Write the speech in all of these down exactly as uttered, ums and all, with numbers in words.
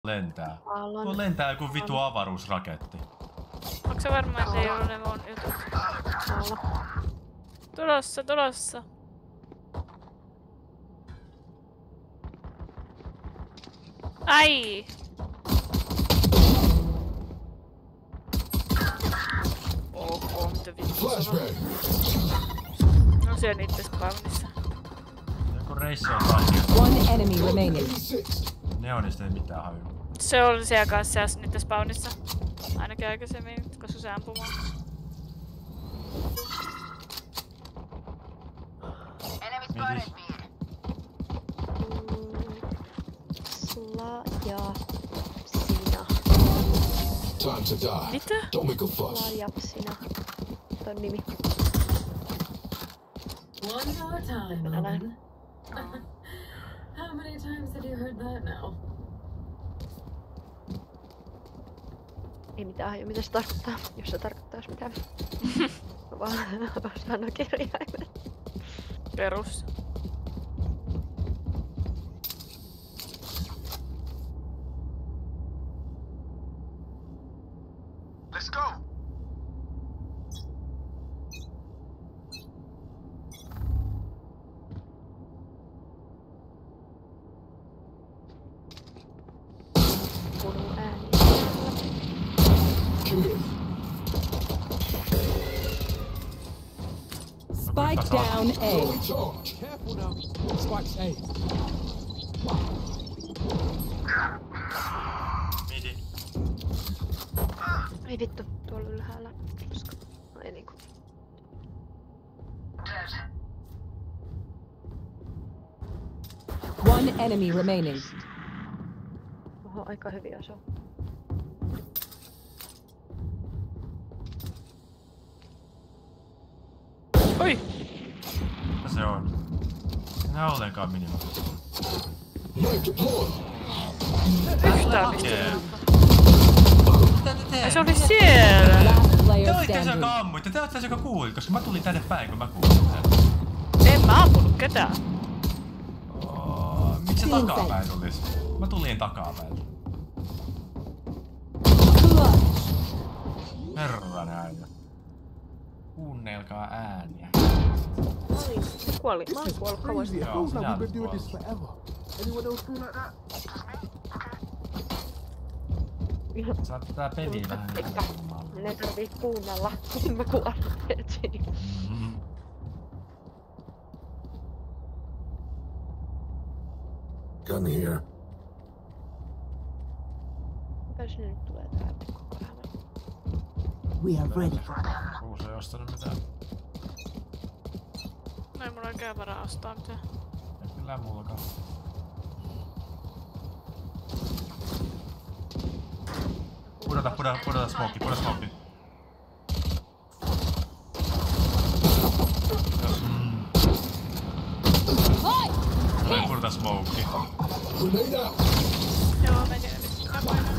lentää. Aallon. Tuo lentää joku vitu avaruusraketti. Onko se varmaan, että ei ollut ne mun jutut? Aallon. Tulossa, tulossa. Ai! Oho, mitä vittu sanoo? No se on itse spawnissa. Joku reissi on taas. One enemy remaining. Neonista ei mitään haju. Se oli siellä kanssa niitä spawnissa. Ainakin aikaisemmin, koska se ampuu mua. Midis. Sla ja sinä. Time to die. Mitä? Don't make a fuss. Sla ja sinä. Toi nimi. One more time, Älä. Logan. How many times have you heard that now? Ei mitään haju, mitä se tarkoittaa, jos se tarkoittaisi mitään. Mä vaan sano kirjaimet. Perus. Let's go. Kuuluu ääni. Spike down A. Careful now. Spike's A. Midi. Ei vittu, tuolla ylhäällä. Koska... No ei niinku. One enemy remaining. Oho, aika hyviä se on. Oi! Mitä se on? Enää ollenkaan minima. Yhtään pistää. Yeah. Ai se oli siellä! Last Te player olitte se, standing. joka ammuitte. Te olitte se, joka kuuli, koska mä tulin tänne päin, kun mä kuulin sen. En mä ampunut ketään. Oh, miksi se takapäin olis? Mä tulin takapäin. Herran äijä. Kuunnelkaa ääniä. Mä olin, se kuoli. Mä olin kuollut kauan sitten. Joo, sinä olet kuollut. Saat tää peli vähän helpommalle. Ne tarvii kuunnella, kun mä kuolen heti. Mm-hmm. Gun here. Mitä sinne nyt tulee täältä koko ajan? We are ready for Kuusi ei ostanut mitään. No ei mulla oikein varaa ostaa mitään. Ei kyllä mullakaan. Pudota, pudota, pudota smoke, pudota smoke. Mm. Tulee pudota smoke. Grenade out. Joo, mä en tiedä mistä mä painan.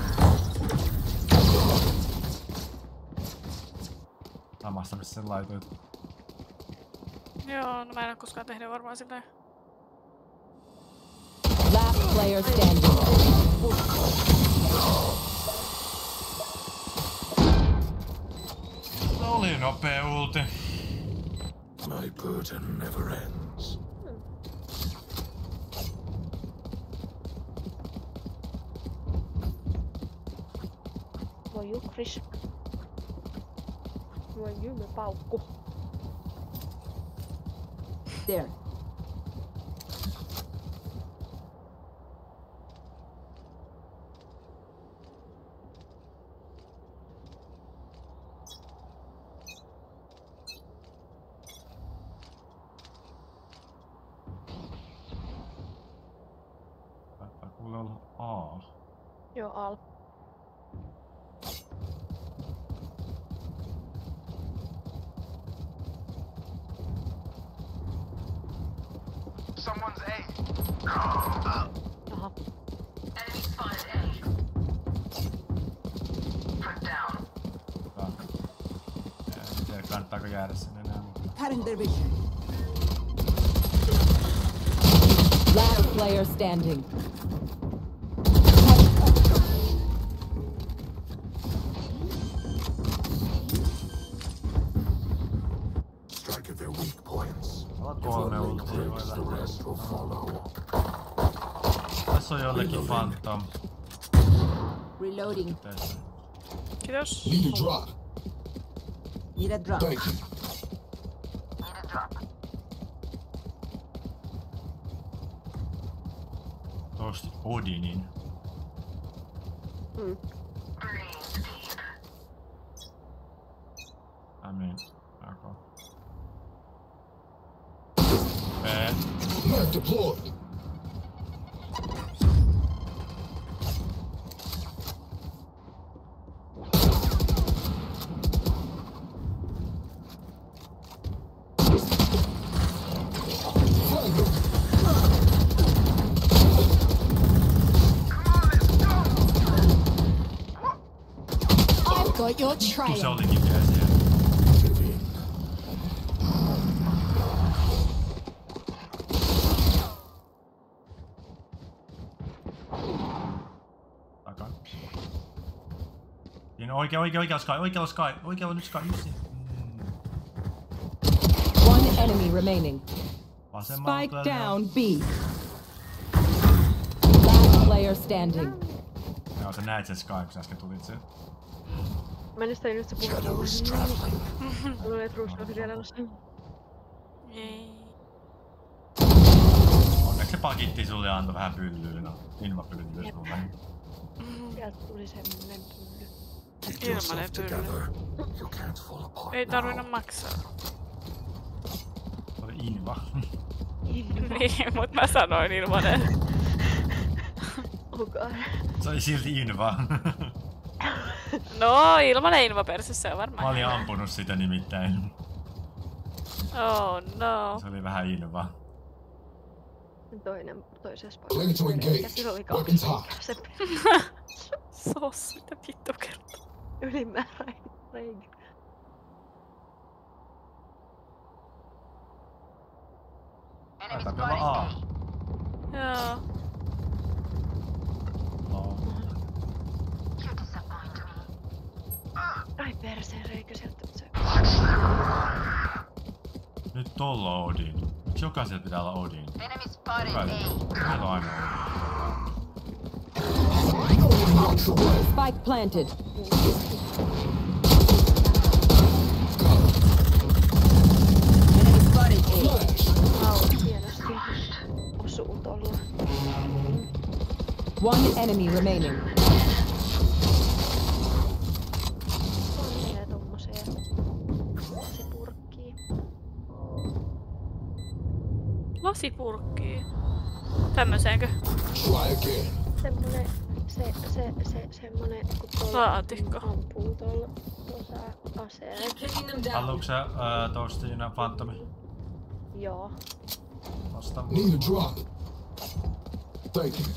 Samasta missä sen laitoit. Joo, no mä en oo koskaan tehnyt varmaan silleen. Last player standing. Oli nopea ulti. My burden never ends. Voi jukris. Voi jymy paukku. There. Saattaa kuule olla A. Joo, al. Someone's A. Aha. Enemy spotted A. Put down. En tiedä kannattaako jäädä sinne enää. Cutting their vision. Last player standing. jollekin Phantom. Reloading. Tässä. Kiitos. Need a drop. Need a drop. Thank you. Tosti Odinin. Mm. I mean, okay. Eh, Knife deployed. I've got your vittu se trail. olikin vielä siellä. Takaa. Siinä oikea, oikea, oikea Sky, oikealla Sky, oikealla nyt Sky, just siinä. One enemy remaining. Vasemmalta. Spike down B. Last player standing. Joo, sä näit sen Sky, kun sä äsken tulit sen. Mä en edes tajunnut, että sä Shadows traveling. Mä luulen, että Ruus oli vielä elossa. Ei. Onneksi se pakitti sulle ja antoi vähän pyllyä, no. Ilmapyllyä sulle. Sieltä tuli semmonen pylly. Get Ilmanen yourself pylly. together. You can't fall apart Ei now. tarvinnut maksaa. Se oli Inva. Niin, mut mä sanoin ilmanen. Oh Se oli silti Inva. No, ilmanen ilmaperse, se on varmaan. Mä olin ampunut sitä nimittäin. Oh no. Se oli vähän Inva. Toinen, toisessa Clear to engage. Sillä oli Weapons kaksi hot. se Sos, mitä vittu kertoo. ylimääräinen reikä. Taitaa olla A. Joo. No. Ai perseen reikä sieltä se. Nyt tolla on Odin. Miksi jokaisella pitää olla Odin? Jokaisella. Meillä on aina Odin. Spike planted. Au, hienosti. Osuu tolla. One enemy remaining. Menee tommoseen. Se purkkii. Lasipurkkiin. Tämmöseenkö? Try again. Semmonen, se, se, se, semmonen, kun tuolla Laatikko. ampuu tuolla, tuossa aseen. Taking them down. Haluatko sä ää, Toastina Phantomi? Joo. Vasta Need a drop. Thank you.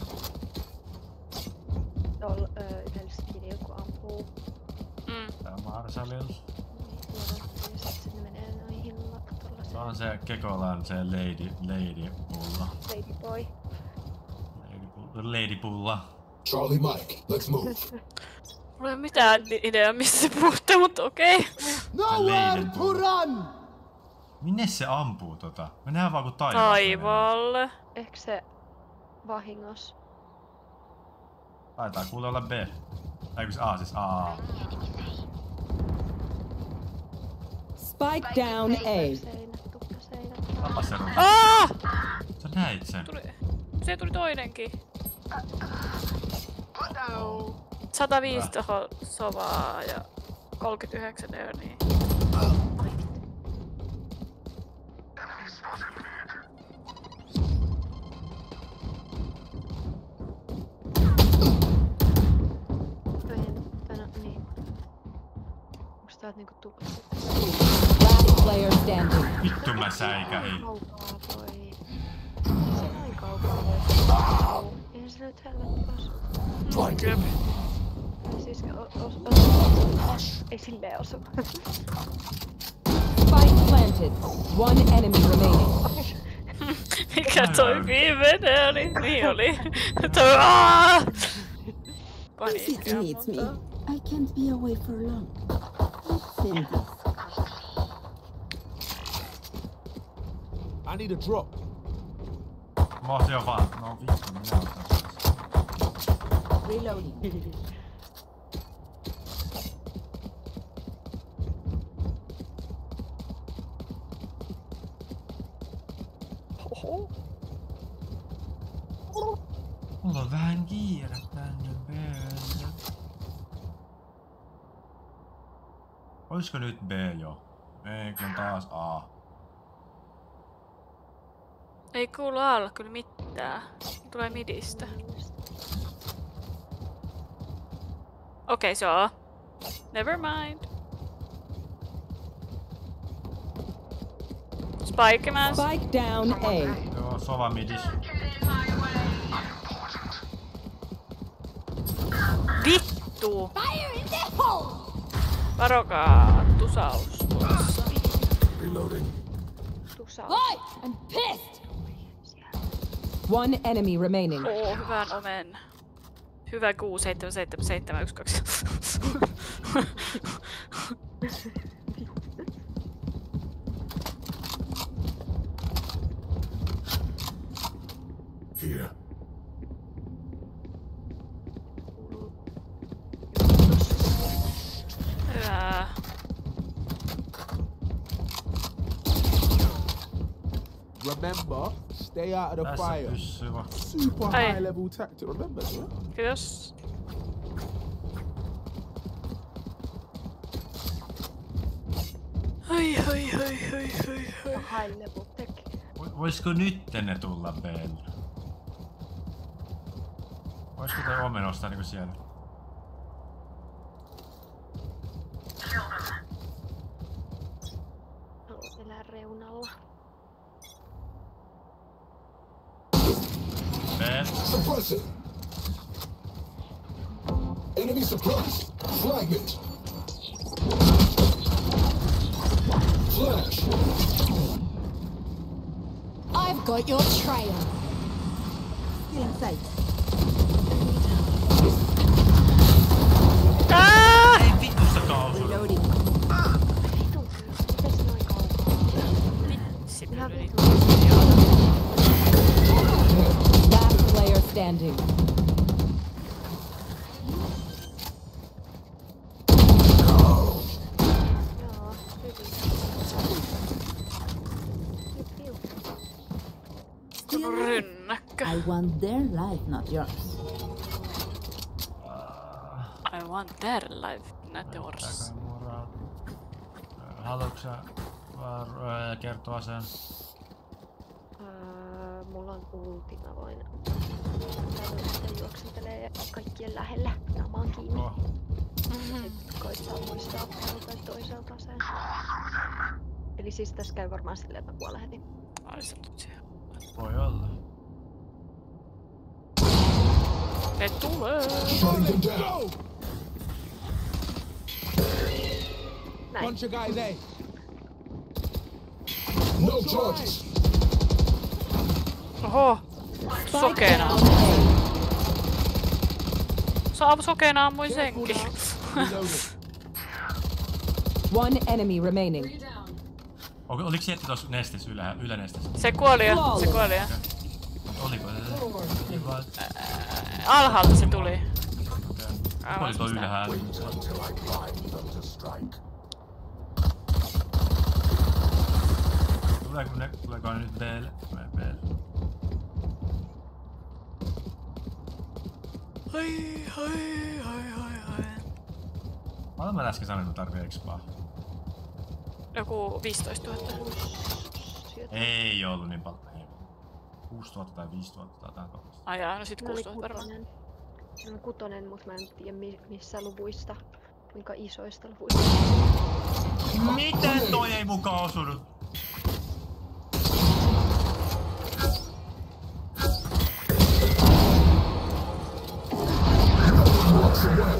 Tuolla öö, yhdellä skillillä, kun ampuu. Mm. Tää Marsalilla. Ja sit se menee noihin tuolla Se on se Kekolan se Lady, Lady Pulla. Ladyboy. Lady Pulla. Lady Pulla. Charlie Mike, let's move. Mulla ei ole mitään ideaa missä se puhutte, mutta okei. Nowhere to run! Minne se ampuu tota? Me nähdään vaan kun taivaalle. Taivaalle. Ehkä se vahingos. Taitaa kuule olla B. Tai kun se A siis A. Spike down A. Seinät, tukkaseinät. Tapa se ruutu. Aah! Sä näit sen. Tuli. Se tuli toinenkin. sata viisi toho sovaa ja kolmekymmentäyhdeksän niin. Niin. Onks tää niinku tukassa? Last player standing. Vittu mä säikähin. Kaukaa voi. Se näin kaukaa voi. Eihän se nyt helvetti osu. Blinded. Siis os, os, os, ei silleen osu. Spike planted. One enemy remaining. Mikä toi viimeinen oli? Niin oli. Toi aah! If it needs me, I can't be away for long. Let's send this. I need a drop. Mä oon jo vaan. No vittu, minä otan. Reloading. Oho. Mulla on vähän kiire tänne B:lle. Oisko nyt B jo? Ei, kun taas A. Ei kuulu alla kyllä mitään. Tulee midistä. Okei, okay, se on A. Never mind. Spike man. Spike down A. Joo, sova midis. Vittu! Varokaa tusaus tuossa. Reloading. Tusa. Boy, I'm pissed. One enemy remaining. Oo, hyvän omen. Hyvä kuusi seitsemän seitsemän seitsemän yksi kaksi. Here. Hyvä. Remember, stay out of the Tässä fire. pyssyy vaan. Super Ai. high level tactic, remember that? Kiitos. Ai, ai, ai, ai, ai, ai. High level tech. Vo- Voisiko nyt ne tulla B:lle? Voisiko toi Omen ostaa niinku siellä? Haluan elää reunalla. B. Suppressing. Enemy suppressed. Fragment. Flash. I've got your trail. Still in sight. Ah! Ei vittusta kausua. Reloading. Vitun kyllä. Mites noin kaukaa? Vitsi, Ihan pyörii. vitun. Last player standing. Joo, hyvin. Piu, piu. Rynnäkkö. I want their life, not yours. I want their life, not yours. Haluatko sä var- äh, kertoa sen? Öö, mulla on ulti, mä voin käydä sitten juoksentelee ja kaikkien lähellä namaan kiinni. Oh. Sitten koittaa muistaa ottaa toiselta aseen. Eli siis tässä käy varmaan silleen, että mä kuolen heti. Ai sä tulet siihen. Voi olla. Ne tulee! Shutting them down. Näin. Bunch of guys, eh? No charges. Oho! Spike Sokeena! down A. Saa sokeena ammuin senkin. Reloading. One enemy remaining. Ol- Oliko Jetti tuossa nestessä ylä, ylänestessä? Se kuoli jo, se kuoli jo. Oliko se? Oli vaan... Alhaalta se tuli. Oli tuo ylhäällä. Wait until I blind them to strike. Tuleeko ne, tuleeko ne nyt B:lle? Tulee B:lle. Ai, ai, ai, ai, ai. Mä olen äsken sanonut, että tarvii expaa. Joku viisitoistatuhatta. Ei ollut niin paljon. Ei. kuusituhatta tai viisituhatta tai jotain tollaista. Ai jaa, no sit Mulla oli kuusituhatta varmaan. kutonen. Mulla on kutonen, mut mä en tiedä mi- missä luvuista. Kuinka isoista luvuista. Miten toi ei mukaan osunut? Walks away.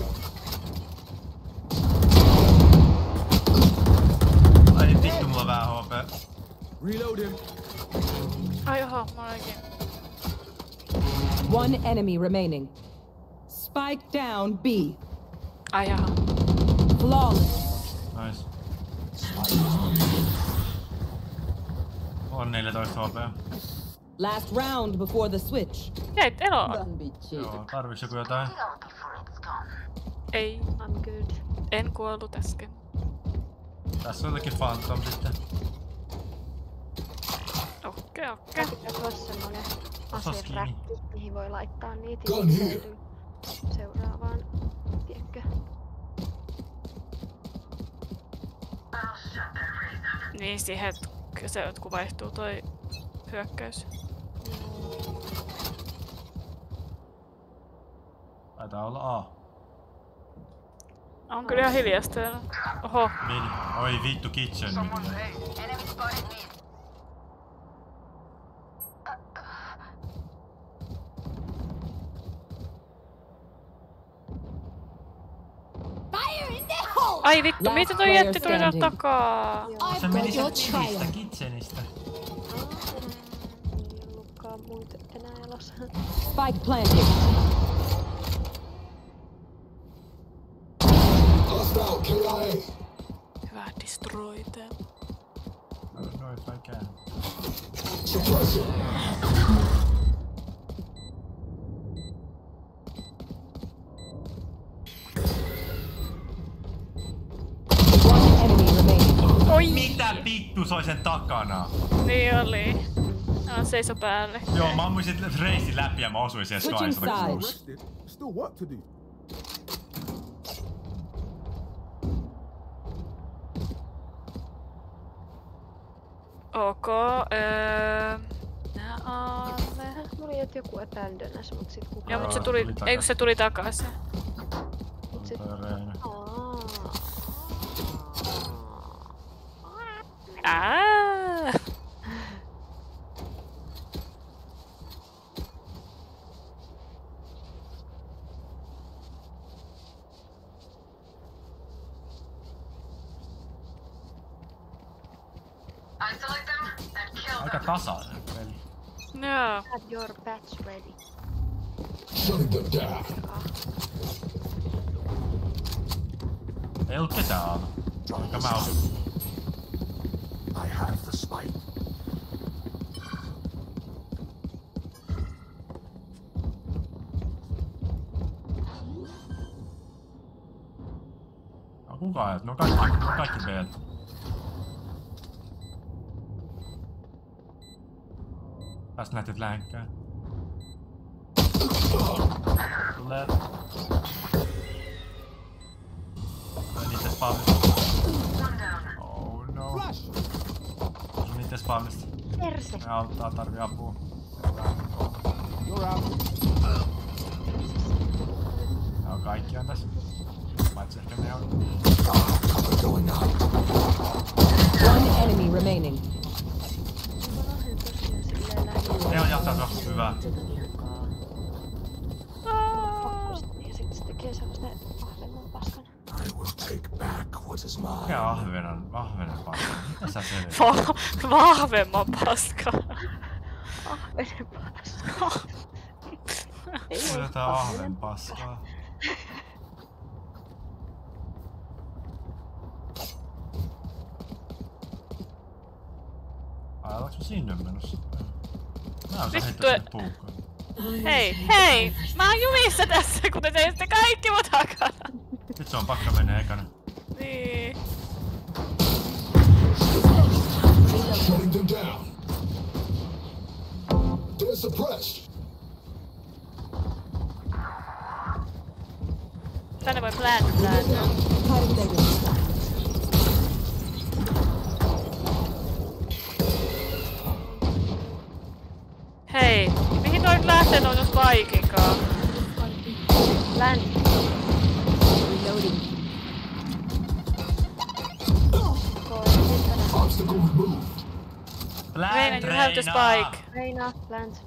Ai vittu, mulla on vähän H P. Reloading. Ai oho, mä olenkin. One enemy remaining. Spike down B. Ai jaha. Flawless. Nice. Mulla on neljätoista H P. Last round before the switch. Jäit eloon. Don't be cheap. Joo, tarviks joku jotain? Ei. I'm good. En kuollut äsken. Tässä on jotenkin Phantom sitten. Okei, okei. Pitäis olla semmonen aseräkki, mihin voi laittaa niitä. Gun here. Seuraavaan, tiedätkö? Niin siihen, että se kun vaihtuu toi hyökkäys. Taitaa olla A. On kyllä ihan hiljasta täällä. Oho. Mini. Oi vittu, kitchen mini. Ai vittu, mitä toi jätti tuli täältä takaa? Se meni sieltä ministä, kitchenistä. Ei ollutkaan muita enää elossa. Spike planted. Hostile K I A. Hyvä destroy täällä. No if I can. Suppressor. One enemy remaining. Oi! Mitä vittu soi sen takana? Niin oli. Ah, seiso päälle. Joo, mä ammuin sit reisin läpi ja mä osuin siihen Sky Switching sata kuusi. Rested. Still work to do. Ok, öö... Nää alle. Mulla oli joku abandonus, mut sit kukaan. Joo, mut se Aa, tuli, tuli takas. ei kun se tuli takaisin. Mut sit... Toi Reina. Aa. Ää. Aika tasainen peli. Joo. Have your batch ready. Shutting them down. Ei ollut ketään aalla. Eikä mä osun. I have the spike. No kukaan ei, no kaikki, kaikki B. Tästä näytit länkään. Tulee. Tulee niitten spawnista. Oh no. Tulee niitten spawnista. Perse! Ne auttaa, tarvii apua. You're out. Ne on kaikki on tässä. Paitsi ehkä ne on. Cover going out. One enemy remaining. Ne on jahtaa hyvää. Ja sit se tekee semmoista ahvennan paskana. I will take back what is mine. Mikä ahvenan, ahvenen paska? Mitä sä selität? Va- vahvemman paskaa. Ahvenen paska. Ei oo Jotain ahven paskaa. Ai, ollaanko me sinne menossa? Mä oon Vittu, heittää et- sinne puukkoon. Hei, hei! Mä oon jumissa tässä, kun te teette kaikki mun takana. Nyt se on pakka mennä ekana. Niin. Shutting them down. They're suppressed. Tänne voi plant plant. Hei, mihin toi nyt lähtee noin spaikinkaan? Plant. Reloading. Obstacle removed. Reina, you have the spike. Reina, plant.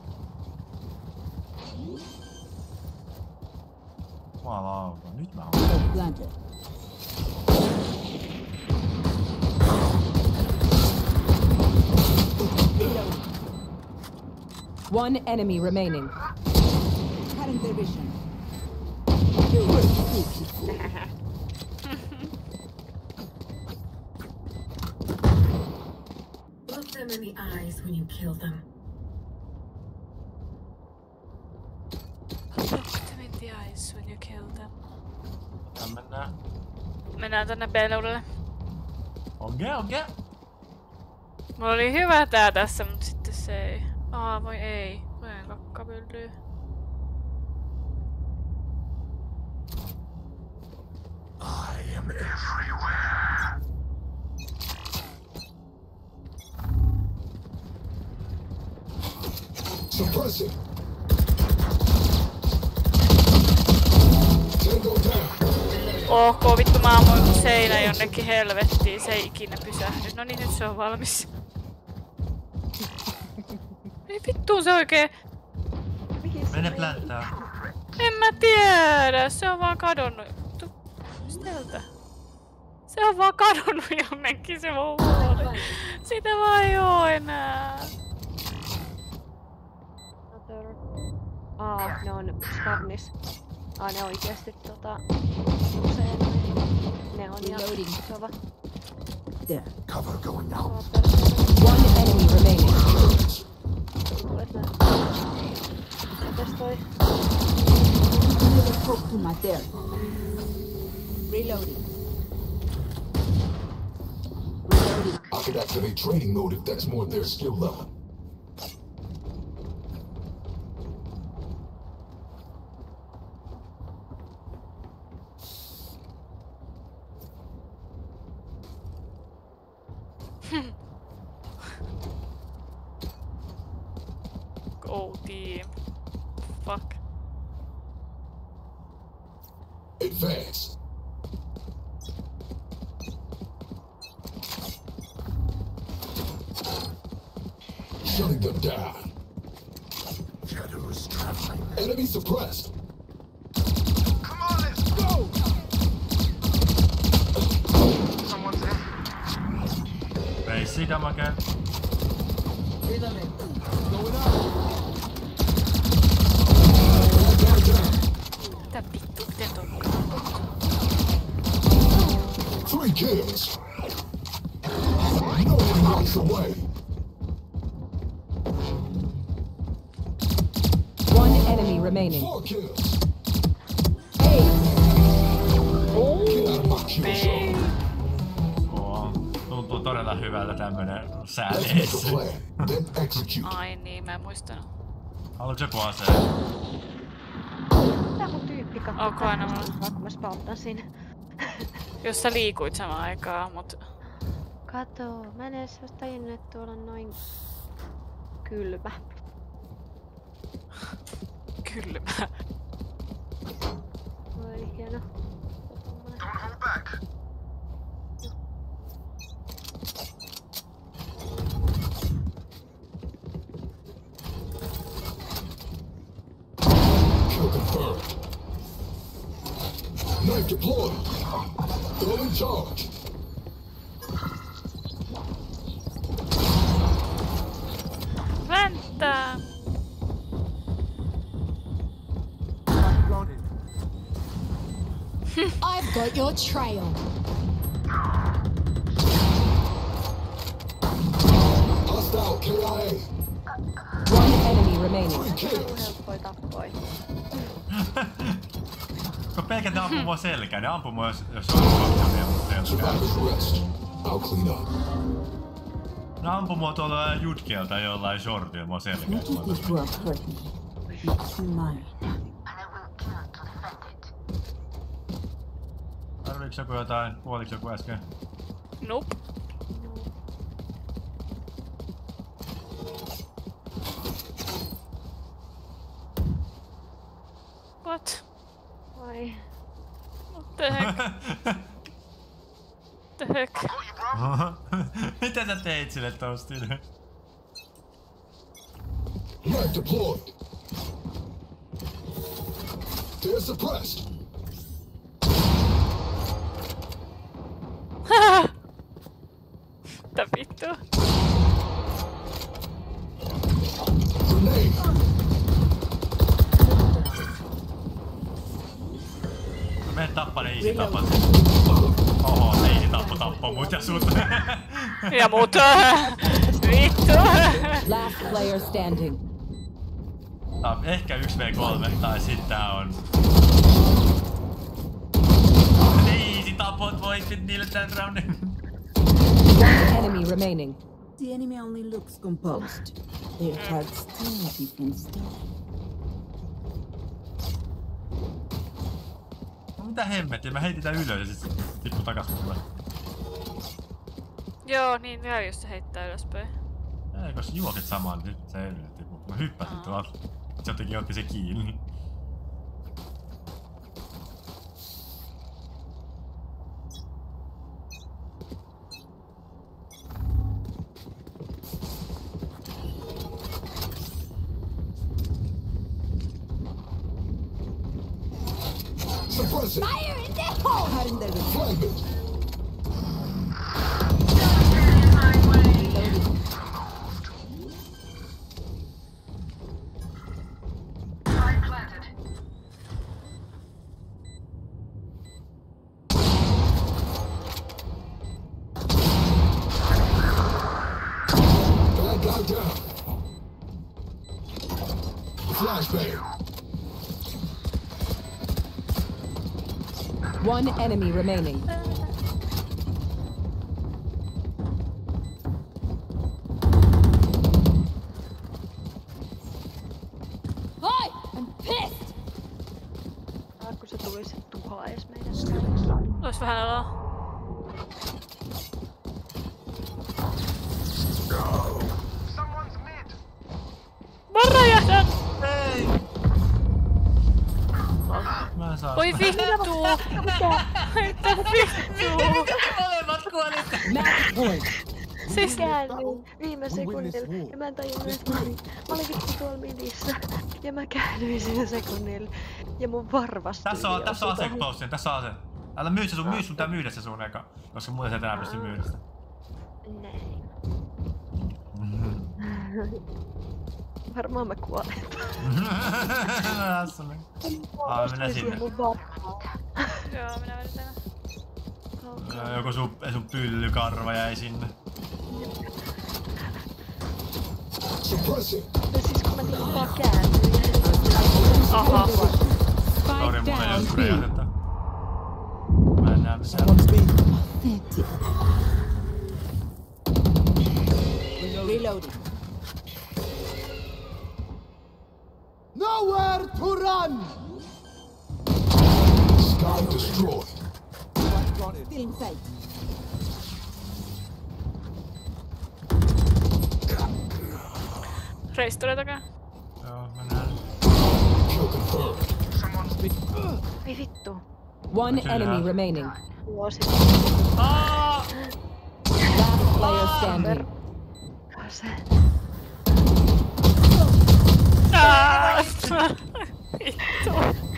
Jumalauta, nyt mä oon. Planted. One enemy remaining. Cutting their vision. Look them in the eyes when you kill them. when you kill them. Ja mennään. Mennään tänne B-leudelle. Okei, okei. Mulla oli hyvä tää tässä, mut sitten se ei. Aa, voi ei. Voin kakkapyllyy. I am everywhere. Suppress it. Tango down. Ohko vittu, mä ammuin seinä jonnekin helvettiin, se ei ikinä pysähdy. No niin, nyt se on valmis. Ei vittu se oikein. Mene plänttää. En mä tiedä, se on vaan kadonnut. Vittu, mistä? Se on vaan kadonnut jonnekin se mun huoli. Sitä vaan ei oo enää. Aa, ne on Skarnis. Aa, ne oikeesti tota... usein ne on ja sova. There. Cover going out. One enemy remaining. Kuulet nää? Mitäs toi? Talk to my there. Reloading. Reloading. I could activate training mode if that's more their skill level. Go team. Fuck. Advance. Shutting them down. Shadows traveling. Enemy suppressed. Come on, let's go! Someone's in. Base damage. Going up. Mitä vittu, miten toi? Three kills. No one walks away. One enemy remaining. Four kills. Hey. Get out of my kill zone. Oo. Tuntuu todella hyvältä tämmönen Let's make a sääleessä. plan, then execute. Ai niin, mä en muistanut. Haluatko joku aseen? Tää mun tyyppi kattoo. Onko aina mulla? Vaikka mä spawnasin. Jos sä liikuit samaan aikaan, mut... Kato, mä en edes ois tajunnut, että tuolla on noin kylmä. Kylmä. Oi hieno. Don't hold back. Kill confirmed. Knife deployed. Throwing charge. Väntä! Planted. I've got your trail. Hostile K I A. One enemy remaining. Three kills. Helppoi tappoi. Kun pelkät ne ampuu mua selkään, ne ampuu mua jos, jos on kakkavia mun selkään. Survivors rest. I'll clean up. Ne ampuu mua tuolla jutkielta jollain shortilla mua selkään. Not if this world hurt me. It's mine. Tarviiks joku jotain? Kuoliks joku äsken? Nope. What? Vai. What the heck? The heck? Mitä sä teit sille toastille? Knife deployed. They're suppressed. Mitä vittu? Grenade. Mene tappa ne easy tappat. Oho, se easy tappo tappoi mut ja sut. Ja mut. Vittu. Last player standing. Tää on ehkä yksi v kolme tai sit tää on nerfit niille tän roundin. One enemy remaining. The enemy only looks composed. Their hearts tell a different story. No mitä hemmettiä, mä heitin tän ylös ja sit tippu takas mulle. Joo, niin käy jos se heittää ylöspäin. Ei, kun sä juokset samaan, niin sit se ei ylös tipu. Mä hyppäsin tuolta. Se jotenkin otti se kiinni. Suppress it. Fire in the hole! Cutting their way. Flag it. Bad guy down. Flashbang. One enemy remaining. Hi! I'm pissed! Saatko se tulisi tuhaa ees meidän? Ois vähän alaa. Mä räjähdän! Ei! Mä en saa. Voi vittu! Mitä vittu? Molemmat kuolitte! Match point. Siis Käännyin viime sekunnilla ja mä en tajunnut, että mä olin, mä olin vittu tuolla midissä. Ja mä käännyin siinä sekunnilla ja mun varvasti. Tässä on, tässä on ase postin, tässä on ase. Älä myy se sun, myy sun tää myydä se sun eka. Koska muuten sä et enää pysty myydä sitä. Näin. Varmaan mä kuolen. Tässä on. Aa, mennään sinne. Joo, minä vedän tänne. Joo, joku sun, sun pyllykarva jäi sinne. Suppress it. Ja siis kun mä niinku vaan käännyin. Aha. Sori, Spike mulla ei oo down B. sprayasetta. Mä en näe mitään. Pathetic. Reloading. Nowhere to run! Sky destroyed. Still in sight. Reis tulee takaa. Joo, mä näen. Kill confirmed. Ei vittu. One Kyllä. enemy remaining. Vuosi. Last player standing. Se. Aaaa! Vittu.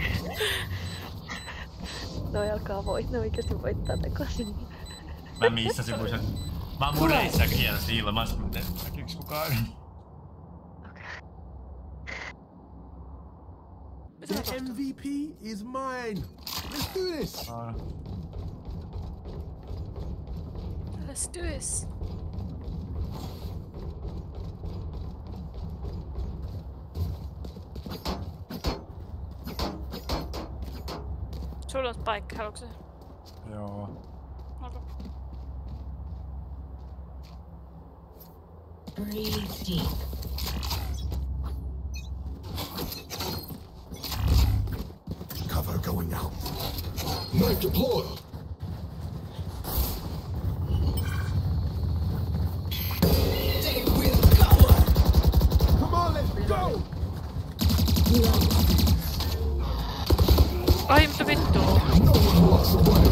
Noi alkaa voit, ne oikeesti voittaa takaisin. Mä missasin mun sen. Mä oon mun reissää kierräsin ilmais, mutta näkyks kukaan? The M V P is mine. Let's do this. Aa. Let's do this. Sulla on spike, haluatko se? Joo. Onko? Breathe deep. Cover going out. Knife deployed. Come on, let's go! Ai, mutta vittu. No one walks away.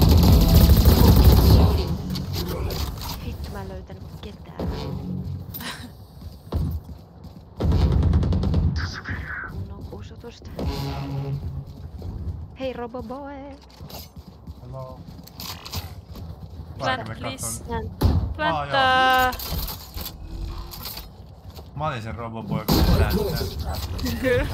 Vittu mä en löytänyt ketään. No kusutusta. Hei Roboboy. Hello. Plant, Mä please. katson. Planttaa. Mä olin sen Roboboy, kun mä näin sitä. Kyllä.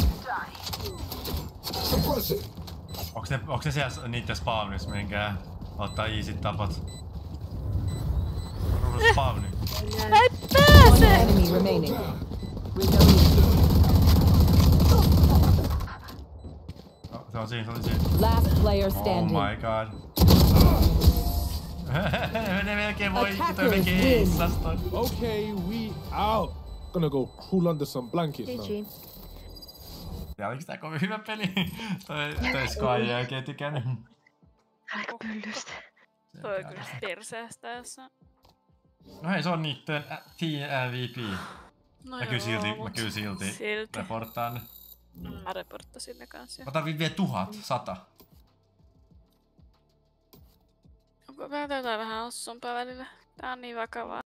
Suppress it. Onks ne, onks ne siellä niitten spawnissa minkään? Ottaa easyt tapat. Ruvus spawni. Mä ei pääse! Enemy remaining. No, se on siinä, se on siinä. Last player Oh standing. my god. Menee melkein voitti toi Attackers melkein win. eissasta. Okay, we out. Gonna go crawl under some blankets now. G G. Ja oliks tää kovin hyvä peli? toi toi Sky ei oikein tykännyt. Älä pyllystä. Toi on kyllä perseestä jossa. No hei, se on niitten ä, Team M V P. No Mä kyllä silti, mut mä kyllä silti, silti. reporttaan ne. Mä reporttasin ne kans jo. Mä tarviin vielä tuhat, sata. Onko vähän jotain vähän hassumpaa välillä? Tää on niin vakavaa.